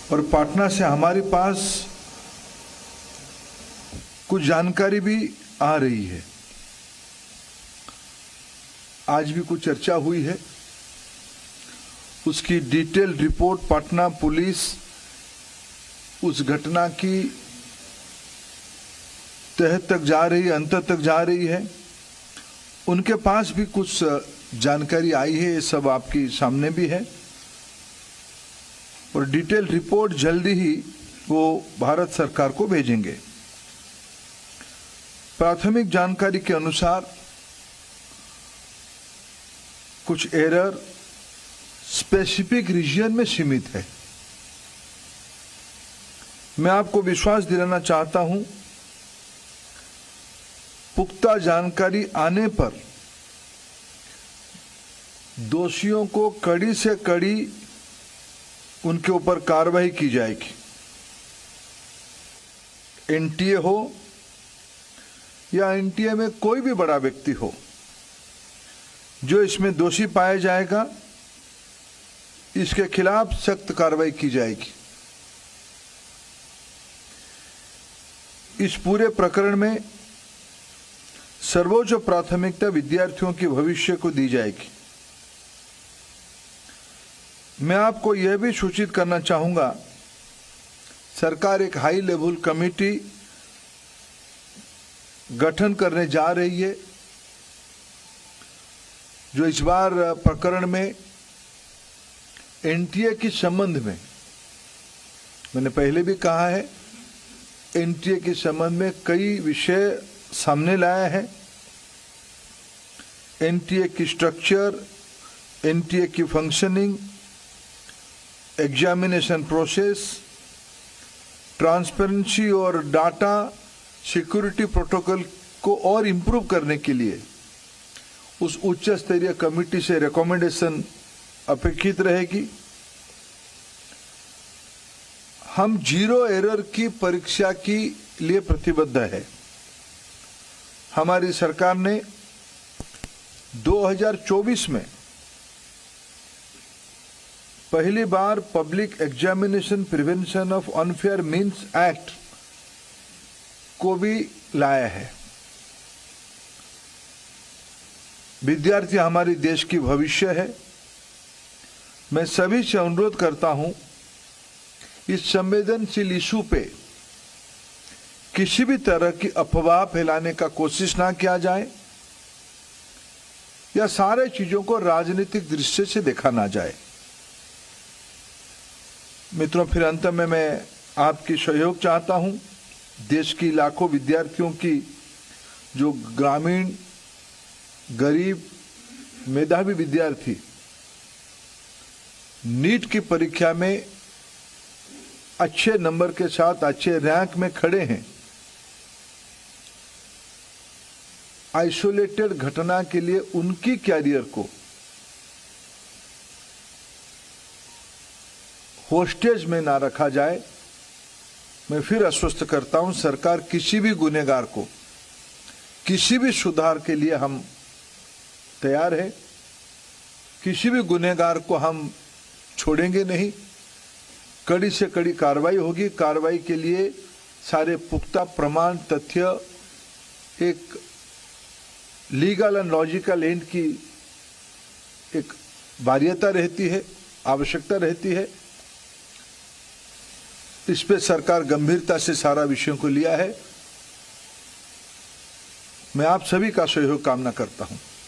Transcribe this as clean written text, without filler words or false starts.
और पाटना से हमारे पास कुछ जानकारी भी आ रही है। आज भी कुछ चर्चा हुई है, उसकी डिटेल रिपोर्ट पटना पुलिस उस घटना की तह तक जा रही है, अंत तक जा रही है। उनके पास भी कुछ जानकारी आई है, ये सब आपके सामने भी है और डिटेल रिपोर्ट जल्दी ही वो भारत सरकार को भेजेंगे। प्राथमिक जानकारी के अनुसार कुछ एरर स्पेसिफिक रीजन में सीमित है। मैं आपको विश्वास दिलाना चाहता हूं, पुख्ता जानकारी आने पर दोषियों को कड़ी से कड़ी उनके ऊपर कार्रवाई की जाएगी। एनटीए हो या एनटीए में कोई भी बड़ा व्यक्ति हो, जो इसमें दोषी पाया जाएगा, इसके खिलाफ सख्त कार्रवाई की जाएगी। इस पूरे प्रकरण में सर्वोच्च प्राथमिकता विद्यार्थियों के भविष्य को दी जाएगी। मैं आपको यह भी सूचित करना चाहूंगा, सरकार एक हाई लेवल कमेटी गठन करने जा रही है, जो इस बार प्रकरण में एनटीए के संबंध में, मैंने पहले भी कहा है, एनटीए के संबंध में कई विषय सामने लाया है। एनटीए की स्ट्रक्चर, एनटीए की फंक्शनिंग, एग्जामिनेशन प्रोसेस, ट्रांसपेरेंसी और डाटा सिक्योरिटी प्रोटोकॉल को और इम्प्रूव करने के लिए उस उच्च स्तरीय कमेटी से रिकमेंडेशन अपेक्षित रहेगी। हम जीरो एरर की परीक्षा के लिए प्रतिबद्ध है। हमारी सरकार ने 2024 में पहली बार public examination prevention of unfair means act को भी लाया है। विद्यार्थी हमारे देश की भविष्य है। मैं सभी से अनुरोध करता हूं, इस संवेदनशील इशू पे किसी भी तरह की अफवाह फैलाने का कोशिश ना किया जाए या सारे चीजों को राजनीतिक दृष्टि से देखा ना जाए। मित्रों, फिर अंत में मैं आपकी सहयोग चाहता हूं। देश की लाखों विद्यार्थियों की, जो ग्रामीण, गरीब, मेधावी विद्यार्थी नीट की परीक्षा में अच्छे नंबर के साथ अच्छे रैंक में खड़े हैं, आइसोलेटेड घटना के लिए उनकी कैरियर को होस्टेज में ना रखा जाए। मैं फिर आश्वस्त करता हूं, सरकार किसी भी गुनहगार को, किसी भी सुधार के लिए हम तैयार है। किसी भी गुनहगार को हम छोड़ेंगे नहीं। कड़ी से कड़ी कार्रवाई होगी। कार्रवाई के लिए सारे पुख्ता प्रमाण, तथ्य, एक लीगल एंड लॉजिकल एंड की एक वरीयता रहती है, आवश्यकता रहती है। इस पे सरकार गंभीरता से सारा विषयों को लिया है। मैं आप सभी का सहयोग कामना करता हूं।